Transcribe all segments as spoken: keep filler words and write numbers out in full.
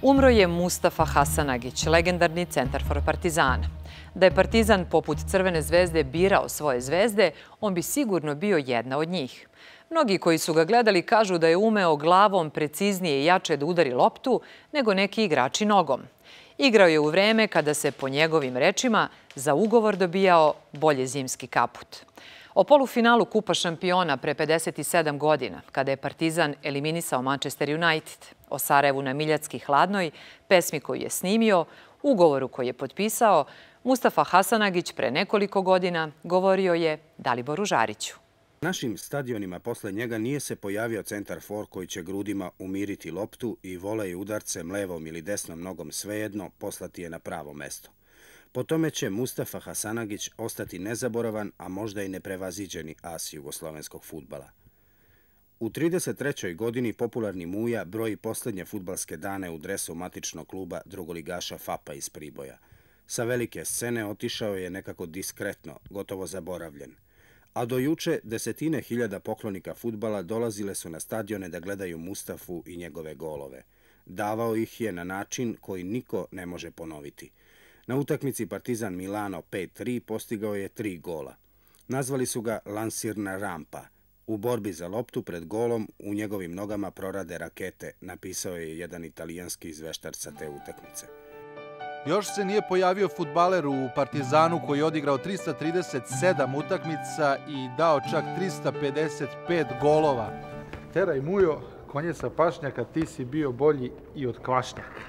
Umro je Mustafa Hasanagić, legendarni centarfor Partizana. Da je Partizan poput Crvene zvezde birao svoje zvezde, on bi sigurno bio jedna od njih. Mnogi koji su ga gledali kažu da je umeo glavom preciznije i jače da udari loptu nego neki igrači nogom. Igrao je u vreme kada se, po njegovim rečima, za ugovor dobijao bolje zimski kaput. O polufinalu Kupa šampiona pre pedeset sedam godina, kada je Partizan eliminisao Manchester United, o Sarajevu na Miljacki hladnoj, pesmi koju je snimio, ugovoru koji je potpisao, Mustafa Hasanagić pre nekoliko godina govorio je Daliboru Žariću. Našim stadionima posle njega nije se pojavio centarfor koji će grudima umiriti loptu i volej udarcem levom ili desnom nogom svejedno poslati je na pravo mesto. Po tome će Mustafa Hasanagić ostati nezaboravan, a možda i neprevaziđeni as jugoslovenskog fudbala. U trideset trećoj godini popularni Muja broji poslednje fudbalske dane u dresu matičnog kluba drugoligaša Fapa iz Priboja. Sa velike scene otišao je nekako diskretno, gotovo zaboravljen. A do juče desetine hiljada poklonika fudbala dolazile su na stadione da gledaju Mustafu i njegove golove. Davao ih je na način koji niko ne može ponoviti. Na utakmici Partizan Milano pet tri postigao je tri gola. Nazvali su ga lansirna rampa. U borbi za loptu pred golom u njegovim nogama prorade rakete, napisao je jedan italijanski izveštar sa te utakmice. Još se nije pojavio fudbaler u Partizanu koji je odigrao trista trideset sedam utakmica i dao čak trista pedeset pet golova. Teraj Mujo, konje sa pašnjaka, ti si bio bolji i od kvašnjaka.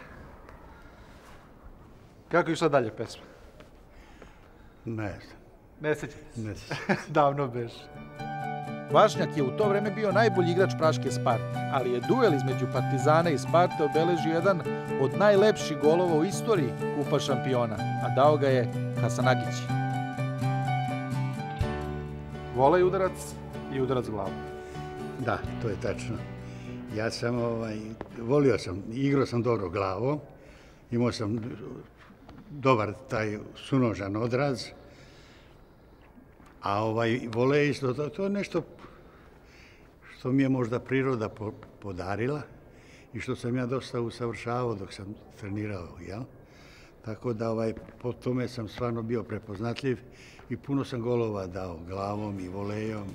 Kako je išla dalje pesma? Ne znam. Ne sećate se? Ne sećam. Davno beš. Kvašnjak je u to vreme bio najbolji igrač praške Sparte, ali je duel između Partizana i Sparte obeležio jedan od najlepših golova u istoriji Kupa šampiona, a dao ga je Hasanagić. Volej udarac i udarac glavom. Da, to je tačno. Ja sam, ovaj, volio sam, igrao sam dobro glavom, imao sam dobar taj sunožan odraz, a ovaj volej isto, to, to je nešto što mi je možda priroda po, podarila i što sam ja dosta usavršavao dok sam trenirao, jel? Tako da ovaj, po tome sam stvarno bio prepoznatljiv i puno sam golova dao glavom i volejom.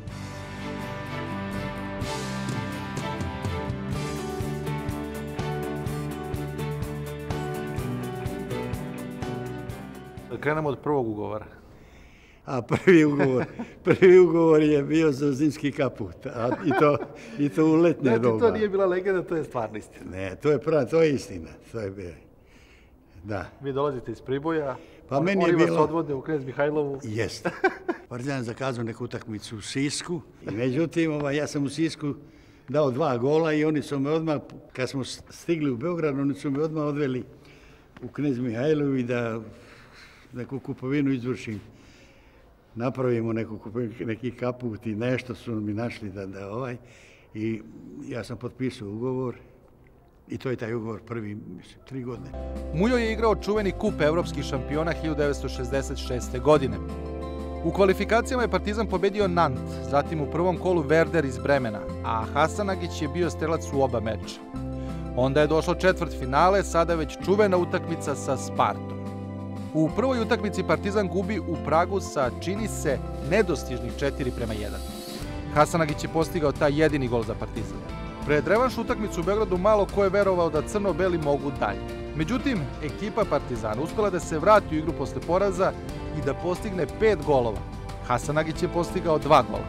Krenemo od prvog ugovora. A prvi ugovor, prvi ugovor je bio za zimski kaput, a i to, i to u letnje znači, doba. To nije bila legenda, to je stvarna istina. Ne, to je prava, to je istina. To je bilo. Da. Vi dolazite iz Priboja, pa on, meni oni je vas bilo... odvode u Knez Mihajlovu. Jeste. Partizan zakazao neku utakmicu u Sisku. I međutim, ovaj, ja sam u Sisku dao dva gola i oni su me odmah, kad smo stigli u Beograd, oni su me odmah odveli u Knez Mihajlovu i da neku kupovinu izvršim. Napravimo neku, neki kaput i nešto su mi našli da, da ovaj. I ja sam potpisao ugovor i to je taj ugovor prvi, mislim, tri godine. Mujo je igrao čuveni kup evropskih šampiona hiljadu devetsto šezdeset šeste. godine. U kvalifikacijama je Partizan pobedio Nant, zatim u prvom kolu Werder iz Bremena, a Hasanagić je bio strelac u oba meča. Onda je došlo četvrt finale, sada već čuvena utakmica sa Spartom. U prvoj utakmici Partizan gubi u Pragu sa, čini se, nedostižnih četiri prema jedan. Hasanagić je postigao taj jedini gol za Partizan. Pred revanš utakmicu u Beogradu malo ko je verovao da crno-beli mogu dalje. Međutim, ekipa Partizana uspela da se vrati u igru posle poraza i da postigne pet golova. Hasanagić je postigao dva gola.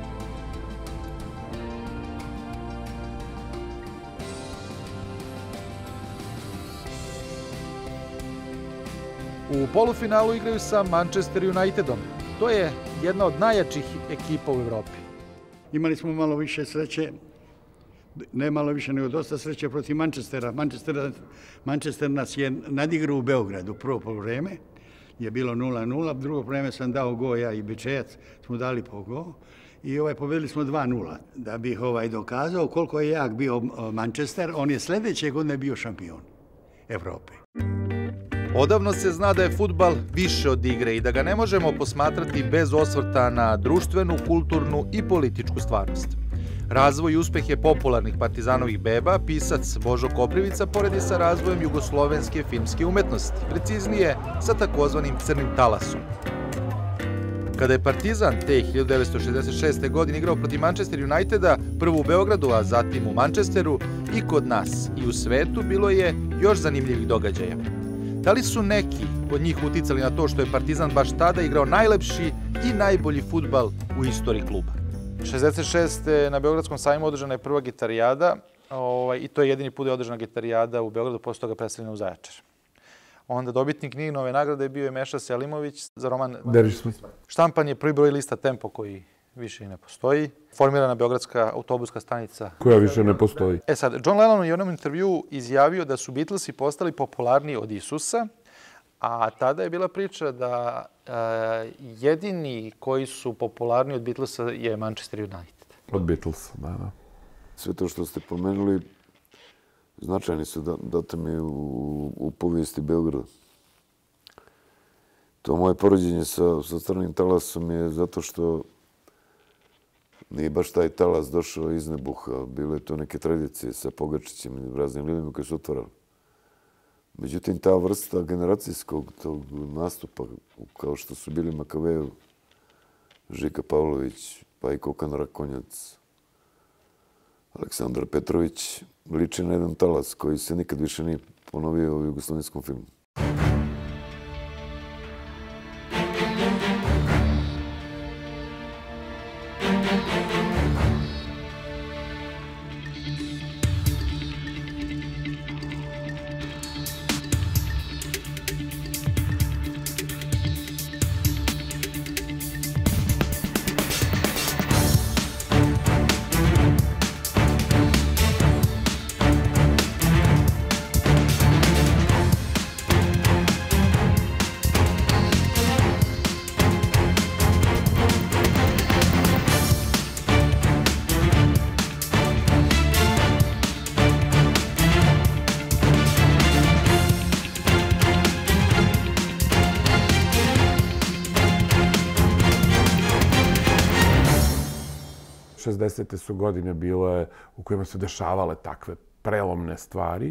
U polufinalu igraju sa Manchester Unitedom. To je jedna od najjačih ekipa u Evropi. Imali smo malo više sreće, ne malo više nego dosta sreće protiv Manchestera. Manchester, Manchester nas je nadigrao u Beogradu. Prvo poluvreme je bilo nula nula, drugo vreme sam dao go, ja i Bečejac smo dali po go i ovaj, pobedili smo dva nula. Da bih ovaj, dokazao koliko je jak bio Manchester, on je sledeće godine bio šampion Evrope. Odavno se zna da je fudbal više od igre i da ga ne možemo posmatrati bez osvrta na društvenu, kulturnu i političku stvarnost. Razvoj i uspehe popularnih partizanovih beba pisac Božo Koprivica poredi sa razvojem jugoslovenske filmske umetnosti, preciznije sa takozvanim crnim talasom. Kada je Partizan te hiljadu devetsto šezdeset šeste. godine igrao protiv Manchester Uniteda, prvo u Beogradu, a zatim u Manchesteru, i kod nas i u svetu bilo je još zanimljivih događaja. Da li su neki od njih uticali na to što je Partizan baš tada igrao najlepši i najbolji fudbal u istoriji kluba? šezdeset šeste. na Beogradskom sajmu održana je prva gitarijada i to je jedini put da je održana gitarijada u Beogradu, posle toga preseljena u Zaječar. Onda dobitnik Ninove nagrade bio je Meša Selimović za roman Štampan je prvi broj lista Tempo koji više i ne postoji. Formirana Beogradska autobuska stanica koja više ne postoji. E sad, John Lennon u jednom intervjuu izjavio da su Beatlesi postali popularniji od Isusa, a tada je bila priča da jedini koji su popularni od Beatlesa je Manchester United. Od Beatlesa, da, da. Sve to što ste pomenuli značajni su datumi u povijesti Beograda. To moje poređenje sa crnim talasom je zato što nije baš taj talas došao iz nebuha. Bile to neke tradicije sa Pogačićima i raznim ljudima koji su otvarali. Međutim, ta vrsta generacijskog tog nastupa, kao što su bili Makavejev, Žika Pavlović, pa i Kokan Rakonjac, Aleksandar Petrović, liči na jedan talas koji se nikad više nije ponovio u jugoslovenskom filmu. šezdesete su godine bile u kojima su dešavale takve prelomne stvari.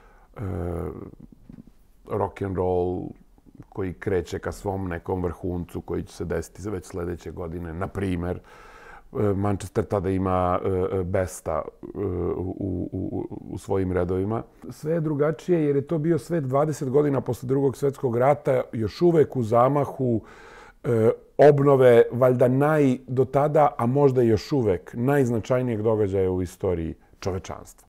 Rock'n'roll koji kreće ka svom nekom vrhuncu koji će se desiti već sledeće godine. Na primer, Manchester tada ima Besta u svojim redovima. Sve je drugačije jer je to bio svet dvadeset godina posle Drugog svjetskog rata, još uvek u zamahu obnove, valjda naj do tada, a možda još uvek, najznačajnijeg događaja u istoriji čovečanstva.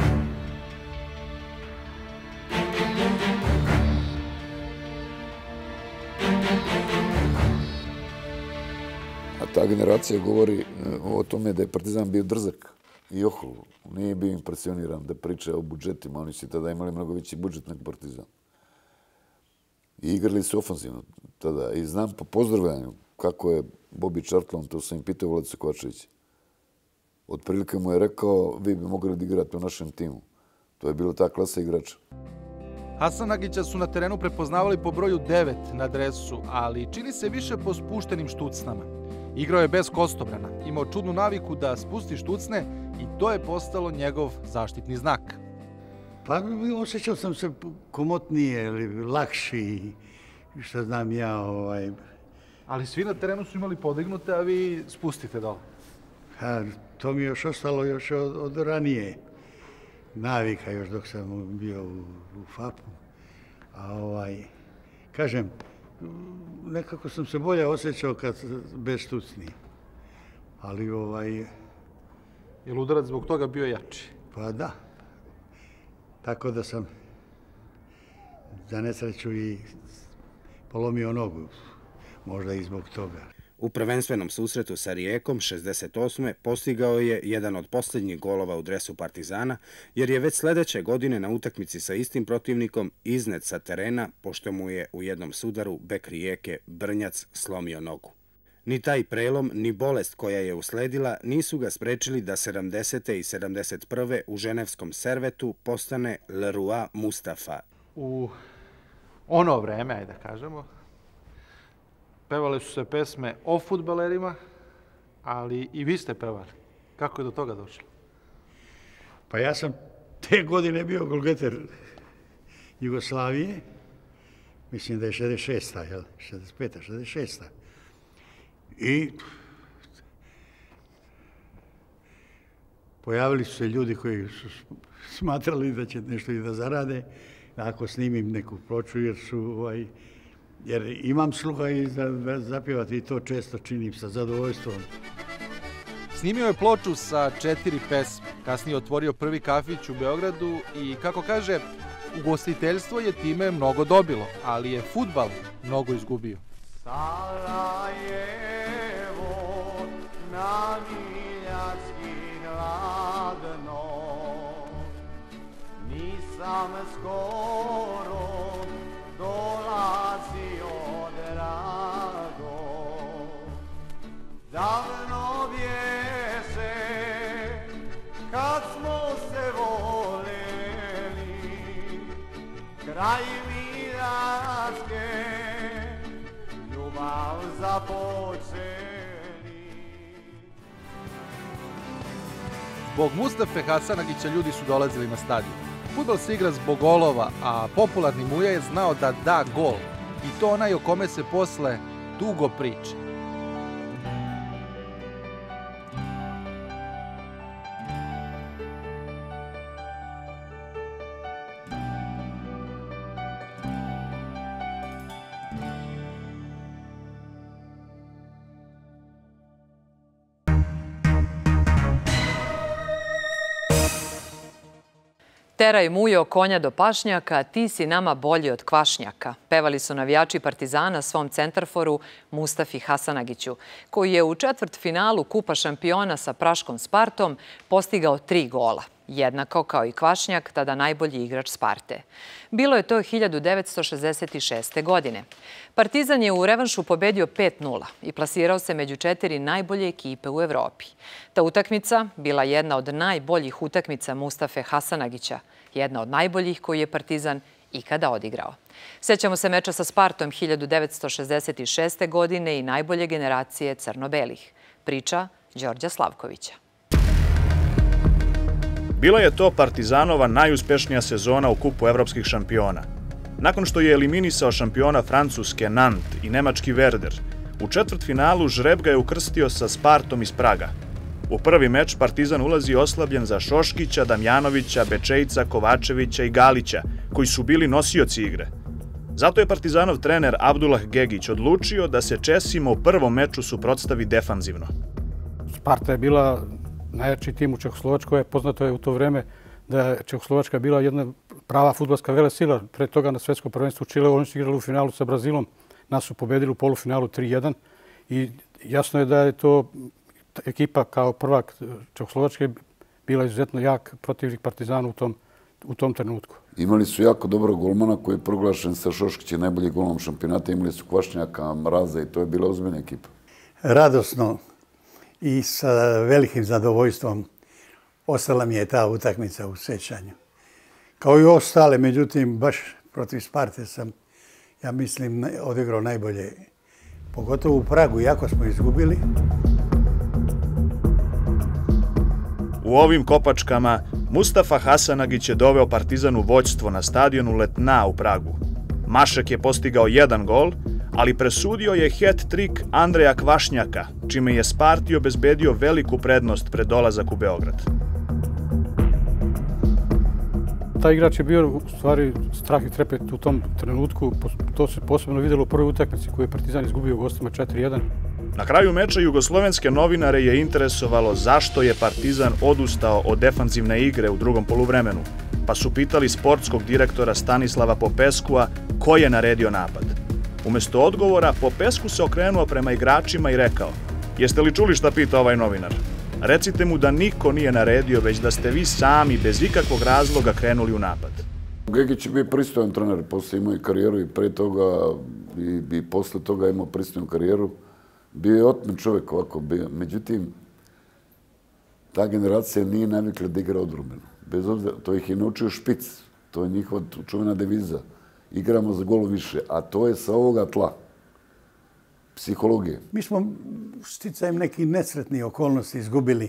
A ta generacija govori o tome da je Partizan bio drzak i ohol. Nije bio impresioniran da priča o budžetima. Oni su tada imali mnogo veći budžet nego Partizan. I igrali su ofanzivno tada. I znam po pozdravljanju kako je Bobby Charlton, to sam im pitao Vladica Kovačevića. Otprilike mu je rekao, vi bi mogli da igrate u našem timu. To je bila ta klasa igrača. Hasanagića su na terenu prepoznavali po broju devet na dresu, ali čini se više po spuštenim štucnama. Igrao je bez kostobrana, imao čudnu naviku da spusti štucne i to je postalo njegov zaštitni znak. Pa osjećao sam se komotnije, lakši, što znam ja. Ovaj... Ali svi na terenu su imali podignute, a vi spustite dole. Ha, to mi je još ostalo još od, od ranije navika, još dok sam bio u, u fapu. A ovaj, kažem, nekako sam se bolje osjećao kad bez štucni. Ali ovaj... Je li udarac zbog toga bio jači? Pa da. Tako da sam za nesreću i polomio nogu, možda i zbog toga. U prvenstvenom susretu sa Rijekom šezdeset osme postigao je jedan od posljednjih golova u dresu Partizana, jer je već sledeće godine na utakmici sa istim protivnikom iznet sa terena, pošto mu je u jednom sudaru bek Rijeke Brnjac slomio nogu. Ni taj prelom, ni bolest koja je usledila nisu ga sprečili da sedamdesete i sedamdeset prve u ženevskom Servetu postane Leroy Mustafa. U ono vreme, ajde da kažemo, pevale su se pesme o fudbalerima, ali i vi ste pevali. Kako je do toga došlo? Pa ja sam te godine bio golgeter Jugoslavije, mislim da je šezdeset šesta, jel? šezdeset peta, šezdeset šesta. I pojavili su se ljudi koji su smatrali da će nešto i da zarade ako snimim neku ploču, jer su, ovaj, jer imam sluha i za, za zapjevati i to često činim sa zadovoljstvom. Snimio je ploču sa četiri pesme, kasnije otvorio prvi kafić u Beogradu i, kako kaže, ugostiteljstvo je time mnogo dobilo, ali je fudbal mnogo izgubio. Sarajevo, na Miljacki hladno, nisam skoro dolazio drago, davno bješe kad smo se voleli, kraj Miljacke ljubav započeli. Zbog Mustafe Hasanagića ljudi su dolazili na stadion. Fudbal se igra zbog golova, a popularni Muja je znao da da gol. I to onaj o kome se posle dugo priče. Teraj Mujo konja do pašnjaka, ti si nama bolji od kvašnjaka. Pevali su navijači Partizana svom centarforu Mustafi Hasanagiću, koji je u četvrtfinalu Kupa šampiona sa praškom Spartom postigao tri gola. Jednako kao i Kvašnjak, tada najbolji igrač Sparte. Bilo je to hiljadu devetsto šezdeset šeste. godine. Partizan je u revanšu pobedio pet nula i plasirao se među četiri najbolje ekipe u Evropi. Ta utakmica bila jedna od najboljih utakmica Mustafe Hasanagića, jedna od najboljih koju je Partizan ikada odigrao. Sećamo se meča sa Spartom hiljadu devetsto šezdeset šeste. godine i najbolje generacije crno-belih. Priča Đorđa Slavkovića. Bila je to Partizanova najuspešnija sezona u Kupu evropskih šampiona. Nakon što je eliminisao šampiona Francuske Nantes i nemački Werder, u četvrtfinalu žreb ga je ukrstio sa Spartom iz Praga. U prvi meč Partizan ulazi oslabljen za Šoškića, Damjanovića, Bečejca, Kovačevića i Galića, koji su bili nosioci igre. Zato je Partizanov trener Abdullah Gegić odlučio da se Česima u prvom meču suprotstavi defanzivno. Sparta je bila najjači tim u Čehoslovačkoj. Poznato je u to vreme da je Čehoslovačka bila jedna prava fudbalska velesila. Pre toga na svetskom prvenstvu u Čileu oni su igrali u finalu sa Brazilom. Nas su pobedili u polufinalu tri jedan. I jasno je da je to ekipa kao prvak Čehoslovačke bila izuzetno jak protivnik Partizanu u tom, u tom trenutku. Imali su jako dobrog golmana koji je proglašen sa Šoškićem najbolji golom šampionata. Imali su Kvašnjaka, Mraza i to je bila ozbiljna ekipa. Radosno i sa velikim zadovoljstvom ostala mi je ta utakmica u sećanju. Kao i ostale, međutim, baš protiv Sparte sam, ja mislim, odigrao najbolje. Pogotovo u Pragu, iako smo izgubili. U ovim kopačkama Mustafa Hasanagić je doveo Partizan u vođstvo na stadionu Letna u Pragu. Mašek je postigao jedan gol, ali presudio je hat-trik Andreja Kvašnjaka, čime je Sparti obezbedio veliku prednost pred dolazak u Beograd. Taj igrač je bio u stvari strah i trepet u tom trenutku. To se posebno vidjelo u prvoj utakmici koju je Partizan izgubio u gostima četiri jedan. Na kraju meča jugoslovenske novinare je interesovalo zašto je Partizan odustao od defanzivne igre u drugom poluvremenu, pa su pitali sportskog direktora Stanislava Popeskua ko je naredio napad. Umesto odgovora, Popescu se okrenuo prema igračima i rekao: "Jeste li čuli šta pita ovaj novinar? Recite mu da niko nije naredio, već da ste vi sami bez ikakvog razloga krenuli u napad." Gegić je bio pristojan trener, posle imao i karijeru i pre toga i, i posle toga imao pristojnu karijeru. Bio je otmen čovjek ovako bio. Međutim, ta generacija nije navikla da igra odbrambeno. Bez obzira, to ih je naučio špic. To je njihova čuvena deviza. Igramo za gol više, a to je sa ovoga tla. Psihologije. Mi smo sticajem nekih nesretnih okolnosti izgubili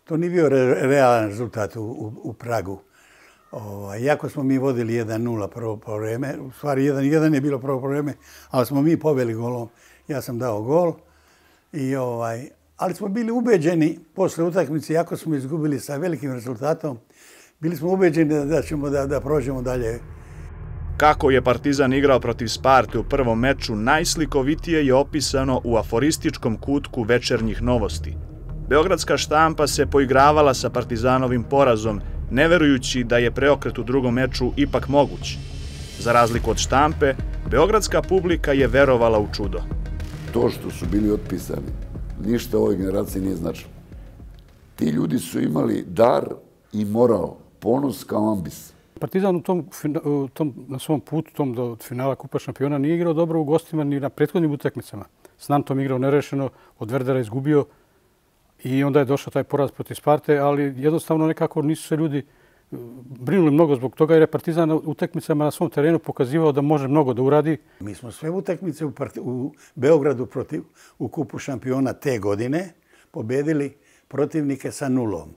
to nije bio realan rezultat u, u, u Pragu. Ovaj, iako smo mi vodili jedan nula prvo povreme, u stvari jedan jedan je bilo prvo povreme, ali smo mi poveli golom. Ja sam dao gol. I, ovaj, ali smo bili ubeđeni posle utakmice, iako smo izgubili sa velikim rezultatom, bili smo ubeđeni da, da ćemo da, da prođemo dalje. Kako je Partizan igrao protiv Sparte u prvom meču, najslikovitije je opisano u aforističkom kutku Večernjih novosti. Beogradska štampa se poigravala sa Partizanovim porazom, ne verujući da je preokret u drugom meču ipak moguć. Za razliku od štampe, beogradska publika je verovala u čudo. To što su bili otpisani, ništa ovoj generaciji nije značilo. Ti ljudi su imali dar i moral, ponos kao ambis. Partizan u tom, u tom, na svom putu tom do finala Kupa šampiona nije igrao dobro u gostima ni na prethodnim utakmicama. S Nantom igrao nerešeno, od Verdera izgubio i onda je došao taj poraz protiv Sparte, ali jednostavno nekako nisu se ljudi brinuli mnogo zbog toga jer je Partizan u utakmicama na svom terenu pokazivao da može mnogo da uradi. Mi smo sve utakmice u, u Beogradu protiv, u Kupu šampiona te godine pobedili protivnike sa nulom.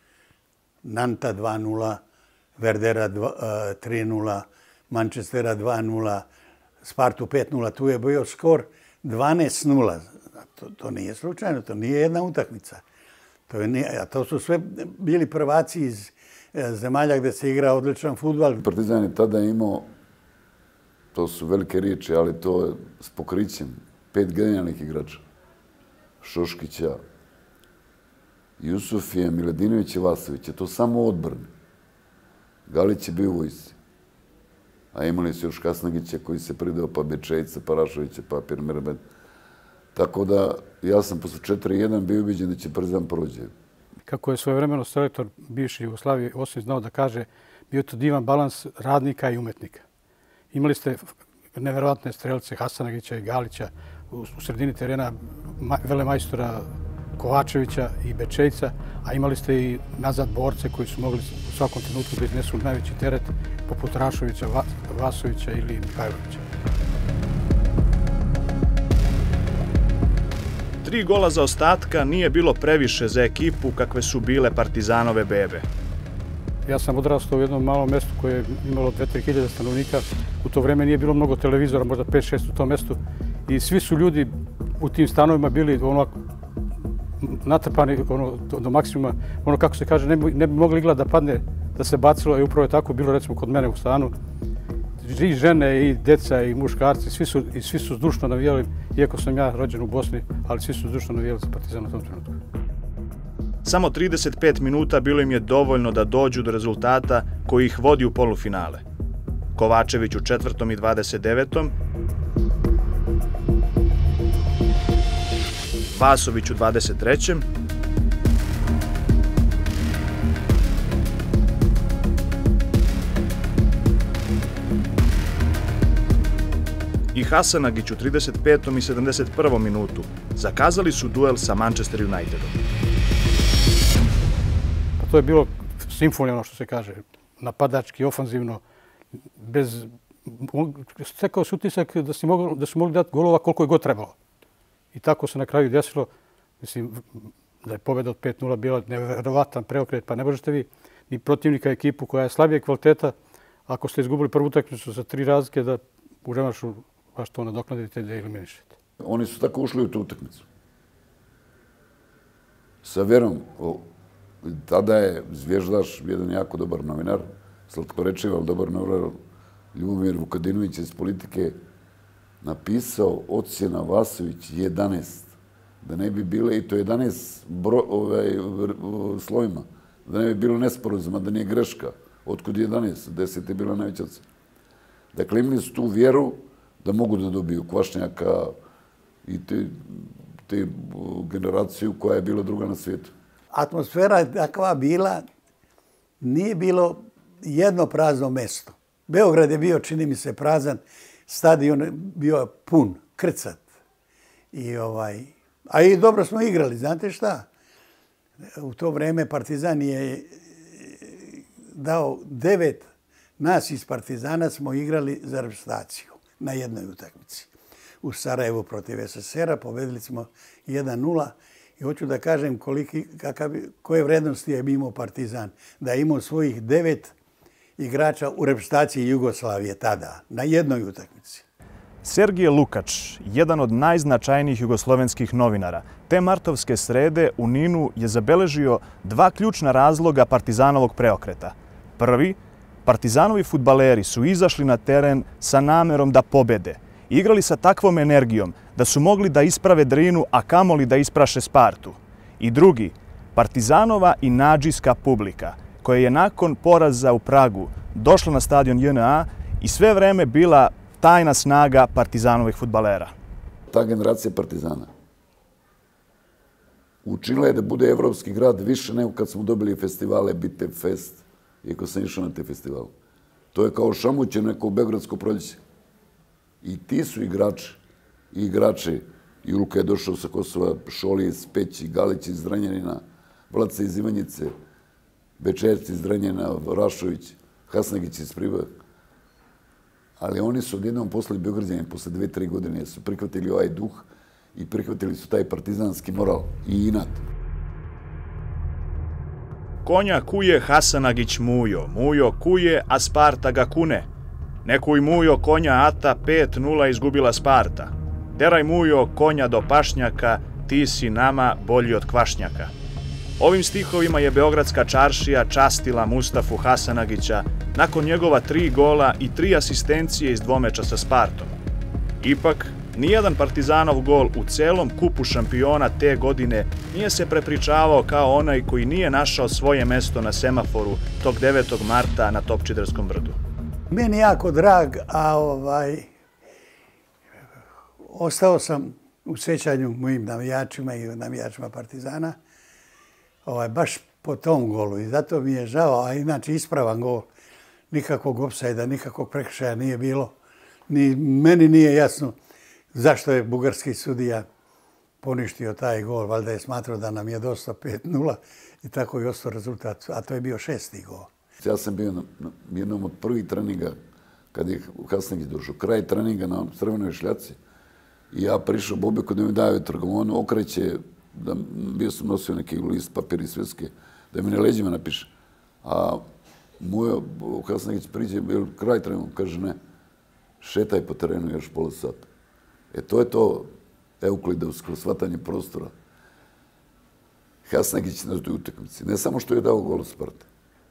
Nanta dva nula, Verdera tri nula, Manchestera dva nula, Spartu pet nula. Tu je bio skor dvanaest nula. To, to nije slučajno, to nije jedna utakmica. To, je, a to su sve bili prvaci iz zemalja gdje se igra odličan fudbal. Partizan je tada imao, to su velike riječi, ali to je s pokrićem, pet genijalnih igrača. Šoškića, Jusufija, Miladinovića, Vasovića. To samo odbrani. Galić je bio u vojsci. A imali su još Hasnagića koji se pridao, pa Bečejca, pa Rašovića, pa Pirmerben. Tako da ja sam posle četiri jedan bio ubeđen da će Partizan prođe. Kako je svojevremeno selektor bivši Jugoslavije Osim znao da kaže, bio to divan balans radnika i umetnika. Imali ste neverovatne strelce Hasanagića i Galića, u sredini terena velemajstora Kovačevića i Bečejca, a imali ste i nazad borce koji su mogli u svakom trenutku da iznesu najveći teret, poput Rašovića, Vasovića ili Mihajlovića. Tri gola za ostatka nije bilo previše za ekipu kakve su bile Partizanove bebe. Ja sam odrastao u jednom malom mestu koje je imalo dve do tri hiljade stanovnika. U to vreme nije bilo mnogo televizora, možda pet šest u tom mestu. I svi su ljudi u tim stanovima bili ono, natrpani ono, do, do maksimuma. Ono, kako se kaže, ne bi, ne bi mogli igla da padne, da se bacilo. I upravo je tako bilo, recimo, kod mene u stanu. I žene, i deca, i muškarci, svi su, i svi su zdušno navijali, iako sam ja rođen u Bosni, ali svi su zdušno navijali za Partizan u tom trenutku. Samo trideset pet minuta bilo im je dovoljno da dođu do rezultata koji ih vodi u polufinale. Kovačević u četvrtom i dvadeset devetom, Vasović u dvadeset trećem i Hasanagić u trideset petom i sedamdeset prvom minutu zakazali su duel sa Manchester Unitedom. Pa to je bilo simfonija, ono što se kaže, napadački, ofanzivno, bez... Stekao se utisak da su mogli, da su mogli dati golova koliko je god trebalo. I tako se na kraju desilo. Mislim, da je pobjeda od pet nula bila neverovatan preokret, pa ne možete vi ni protivnika ekipu koja je slabije kvaliteta, ako ste izgubili prvu utakmicu sa tri razlike, da u revanšu baš to nadoknadite da eliminišete. Oni su tako ušli u tu utakmicu. Sa verom, o, tada je Zvježdaš, jedan jako dobar novinar, slatkorečiv, ali dobar novinar, Ljubomir Vukadinović iz Politike, napisao ocjena Vasović jedanaest. Da ne bi bile, i to jedanaest bro, ovaj, slovima, da ne bi bilo nesporazuma, da nije greška. Otkud jedanaest? deset je bila najveća ocjena. Dakle, imali su tu vjeru da mogu da dobiju Kvašnjaka i te, te generaciju koja je bila druga na svijetu. Atmosfera je takva bila, nije bilo jedno prazno mesto. Beograd je bio, čini mi se, prazan, stadion je bio pun, krcat. I ovaj, a i dobro smo igrali, znate šta? U to vreme Partizan je dao devet, nas iz Partizana smo igrali za reprezentaciju na jednoj utakmici. U Sarajevu protiv es es er a pobedili smo jedan nula I hoću da kažem koliki, kakav, koje vrednosti je imao Partizan. Da je imao svojih devet igrača u reprezentaciji Jugoslavije tada, na jednoj utakmici. Sergije Lukač, jedan od najznačajnijih jugoslovenskih novinara, te martovske srede u Ninu je zabeležio dva ključna razloga Partizanovog preokreta. Prvi, Partizanovi fudbaleri su izašli na teren sa namerom da pobede. Igrali sa takvom energijom da su mogli da isprave Drinu, a kamoli da ispraše Spartu. I drugi, Partizanova i nadžijska publika, koja je nakon poraza u Pragu došla na stadion J N A i sve vreme bila tajna snaga Partizanovih fudbalera. Ta generacija Partizana učinila je da bude evropski grad više nego kad smo dobili festivale Bitev Fest, iako sam išao na te festivale. To je kao šamuće neko Beogradsko proljeće. I ti su igrači, i igrači, Julka je došao sa Kosova, Šoli iz Peći, Galić iz Dranjanina, Vlaca iz Ivanjice, Bečejac iz Dranjana, Rašović, Hasnagić iz Priboja. Ali oni su odjednom postali Beograđani, posle dve, tri godine su prihvatili ovaj duh i prihvatili su taj partizanski moral i inat. Konja kuje Hasanagić Mujo, Mujo kuje, a Sparta ga kune. Ne kuj Mujo konja ata, pet nula izgubila Sparta. Teraj Mujo konja do pašnjaka, ti si nama bolji od kvašnjaka. Ovim stihovima je Beogradska čaršija častila Mustafu Hasanagića nakon njegova tri gola i tri asistencije iz dvomeča sa Spartom. Ipak, nijedan Partizanov gol u celom kupu šampiona te godine nije se prepričavao kao onaj koji nije našao svoje mesto na semaforu tog devetog marta na Topčiderskom brdu. Meni jako drag, a ovaj, ostao sam u sjećanju mojim navijačima i navijačima Partizana, ovaj, baš po tom golu. I zato mi je žao, a inače ispravan gol. Nikakvog opsajda, nikakvog prekršaja nije bilo. Ni, meni nije jasno zašto je bugarski sudija poništio taj gol. Valjda je smatrao da nam je dosta pet nula i tako je ostao rezultat. A to je bio šesti gol. Ja sam bio na, na jednom od prvih treninga kad je Hasnagić došao. Kraj treninga na crvenoj šljaci. I ja prišao Bobeku da mi daju trgom. On okreće, da, bio sam nosio neki list papir i sveske, da mi na leđima napiše. A moj Hasnagić priđe, je kraj treninga, kaže ne, šetaj po terenu još pola sata. E to je to euklidovsko shvatanje prostora. Hasnagić na toj utakmici. Ne samo što je dao gol Sparta.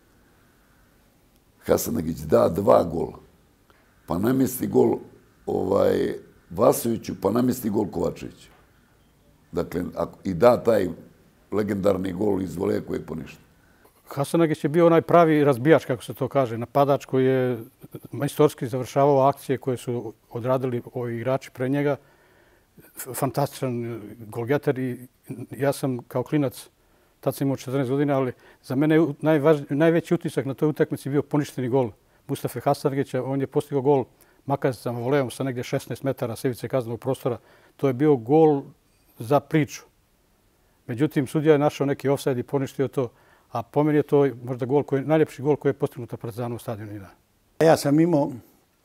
Hasanagić da dva gola, pa namjesti gol ovaj, Vasoviću, pa namjesti gol Kovačeviću. Dakle, ako, i da taj legendarni gol iz voleja koji je poništen. Hasanagić je bio onaj pravi razbijač, kako se to kaže, napadač koji je majstorski završavao akcije koje su odradili ovi igrači pre njega. Fantastičan golgeter i ja sam kao klinac, tad sam imao četrnaest godina, ali za mene je najveći utisak na toj utakmici bio poništeni gol Mustafe Hasanagića. On je postigao gol makazicama volejom sa negdje šesnaest metara s ivice kaznenog prostora. To je bio gol za priču. Međutim, sudija je našao neki ofsajd i poništio to, a po meni je to možda gol koji, najljepši gol koji je postignut na Partizanu u stadionu. Ja sam imao uh,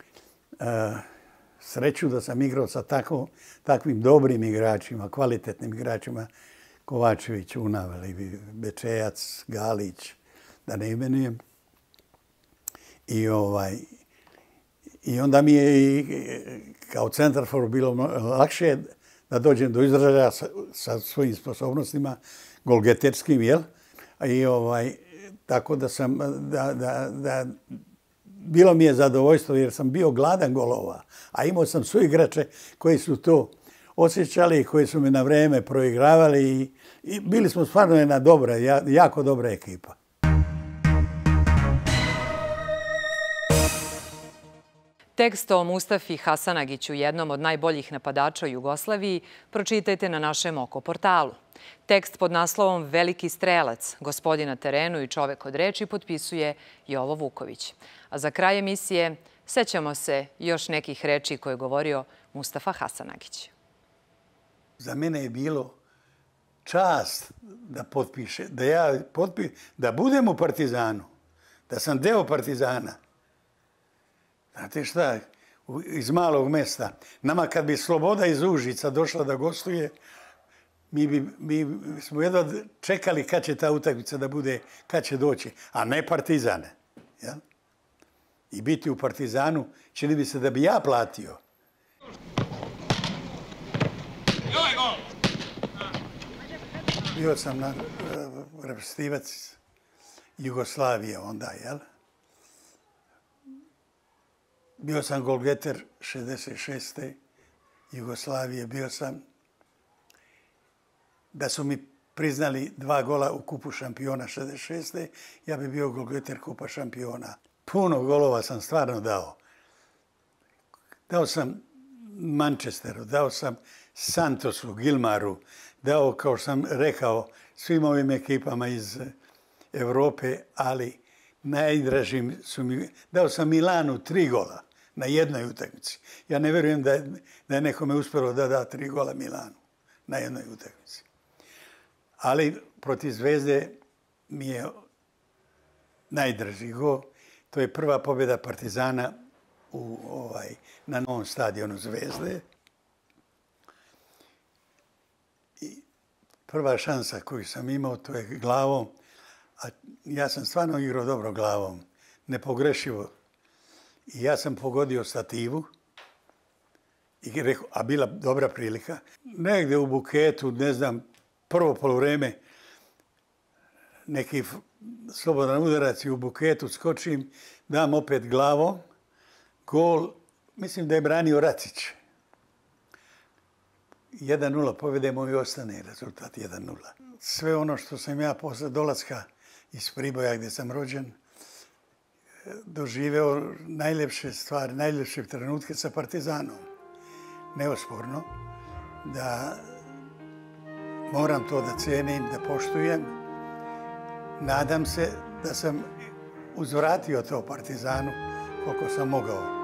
sreću da sam igrao sa tako, takvim dobrim igračima, kvalitetnim igračima, Kovačević, Unaveli, Bečejac, Galić, da ne imenujem. I, ovaj, I onda mi je i kao centarfor bilo lakše da dođem do izražaja sa, sa svojim sposobnostima, golgeterskim, jel? I ovaj, tako da sam, da, da, da, bilo mi je zadovoljstvo jer sam bio gladan golova, a imao sam suigrače koji su to osjećali, koji su me na vreme proigravali i, i bili smo stvarno jedna dobra, jako dobra ekipa. Tekst o Mustafi Hasanagiću, jednom od najboljih napadača u Jugoslaviji, pročitajte na našem Oko portalu. Tekst pod naslovom Veliki strelac, gospodin na terenu i čovek od reči potpisuje Jovo Vuković. A za kraj emisije sećamo se još nekih reči koje je govorio Mustafa Hasanagić. Za mene je bilo čast da potpiše, da ja potpišem, da budem u Partizanu, da sam deo Partizana. Znate šta, iz malog mesta. Nama kad bi Sloboda iz Užica došla da gostuje, mi, bi, mi smo jedva čekali kad će ta utakmica da bude, kad će doći, a ne Partizane. Ja? I biti u Partizanu, čini mi se da bi ja platio. Bio sam na uh, reprezentativac Jugoslavije onda, jel? Bio sam golgeter šezdeset šeste Jugoslavije, bio sam da su mi priznali dva gola u kupu šampiona šezdeset šeste ja bi bio golgeter kupa šampiona. Puno golova sam stvarno dao. Dao sam Manchesteru, dao sam Santosu, Gilmaru, dao, kao što sam rekao, svim ovim ekipama iz Evrope, ali najdražim su mi... Dao sam Milanu tri gola na jednoj utakmici. Ja ne vjerujem da je, da je nekome uspjelo da da tri gola Milanu na jednoj utakmici. Ali protiv Zvezde mi je najdraži gol. To je prva pobjeda Partizana u, ovaj, na novom stadionu Zvezde. I prva šansa koju sam imao, to je glavom. A ja sam stvarno igrao dobro glavom, nepogrešivo. I ja sam pogodio stativu, i rekao, a bila dobra prilika. Negdje u buketu, ne znam, prvo poluvreme, neki slobodan udarac i u buketu skočim, dam opet glavom, gol, mislim da je branio Racić. jedan nula povedemo i ostane rezultat jedan nula. Sve ono što sam ja posle dolaska iz Priboja gdje sam rođen, doživeo najljepše stvari, najljepše trenutke sa Partizanom. Neosporno da moram to da cenim, da poštujem. Nadam se da sam uzvratio to Partizanu koliko sam mogao.